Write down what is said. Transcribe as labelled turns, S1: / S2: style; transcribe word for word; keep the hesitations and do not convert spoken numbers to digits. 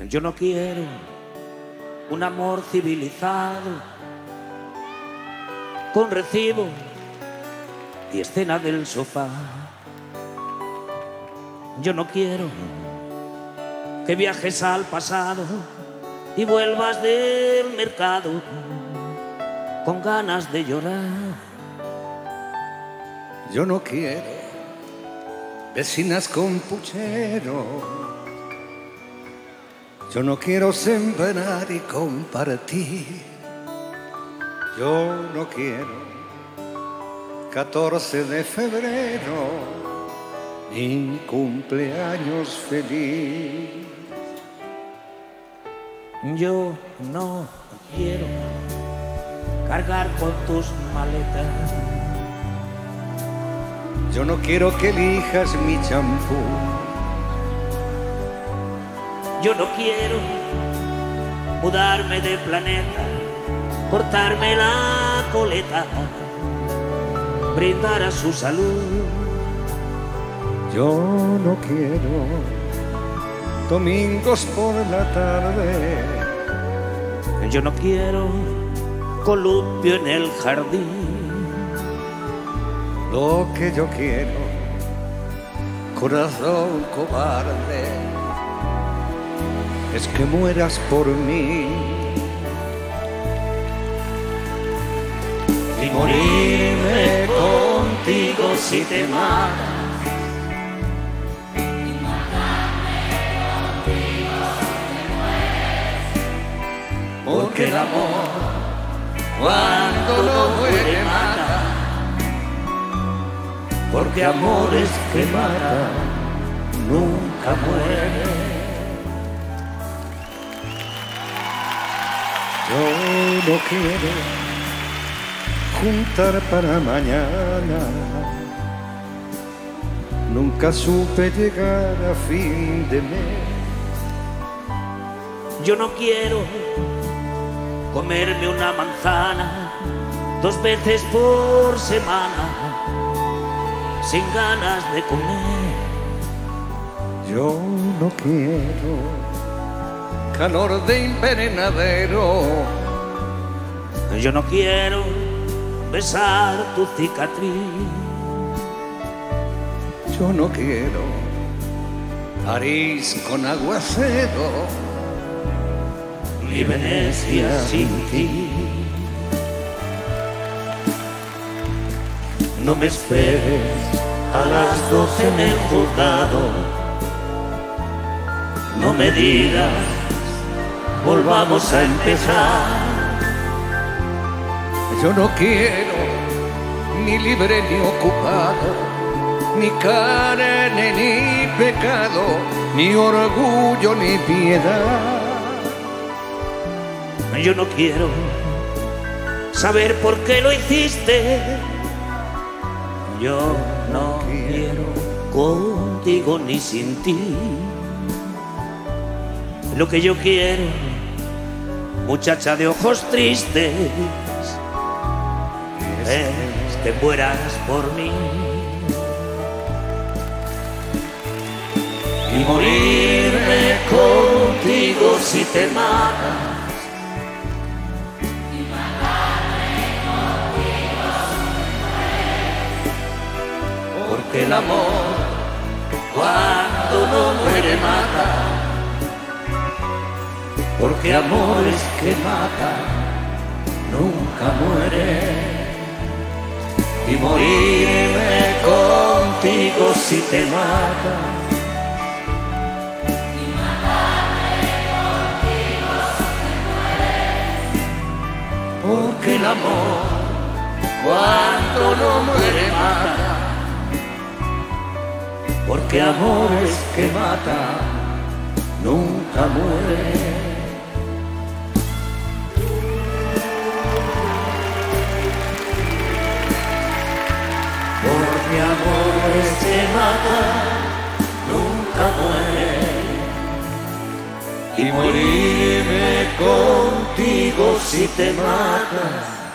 S1: Yo no quiero un amor civilizado con recibo y escena del sofá. Yo no quiero que viajes al pasado y vuelvas del mercado con ganas de llorar.
S2: Yo no quiero vecinas con puchero. Yo no quiero sembrar y compartir. Yo no quiero catorce de febrero ni cumpleaños feliz.
S1: Yo no quiero cargar con tus maletas.
S2: Yo no quiero que elijas mi champú.
S1: Yo no quiero mudarme de planeta, cortarme la coleta, brindar a su salud.
S2: Yo no quiero domingos por la tarde.
S1: Yo no quiero columpio en el jardín.
S2: Lo que yo quiero, corazón cobarde, es que mueras por mí
S1: y morirme contigo si te matas. Porque el amor, cuando no muere, mata. Porque amores que matan nunca mueren.
S2: Yo no quiero juntar para mañana. Nunca supe llegar a fin de mes.
S1: Yo no quiero comerme una manzana dos veces por semana sin ganas de comer.
S2: Yo no quiero calor de invernadero.
S1: Yo no quiero besar tu cicatriz.
S2: Yo no quiero París con aguacero
S1: ni Venecia sin ti. No me esperes a las doce en el juzgado. No me digas, volvamos a empezar.
S2: Yo no quiero ni libre ni ocupado, ni carne ni pecado, ni orgullo ni piedad.
S1: Yo no quiero saber por qué lo hiciste. Yo no quiero contigo ni sin ti. Lo que yo quiero, muchacha de ojos tristes, es que mueras por mí y morirme contigo si te matas. Porque el amor, cuando no muere, mata. Porque amores que matan nunca mueren. Y morirme contigo si te mata. Y matarme contigo si te mueres. Porque el amor, cuando no muere, mata. Porque amores que matan nunca mueren. Porque amores que matan nunca mueren. Y morirme contigo si te matas.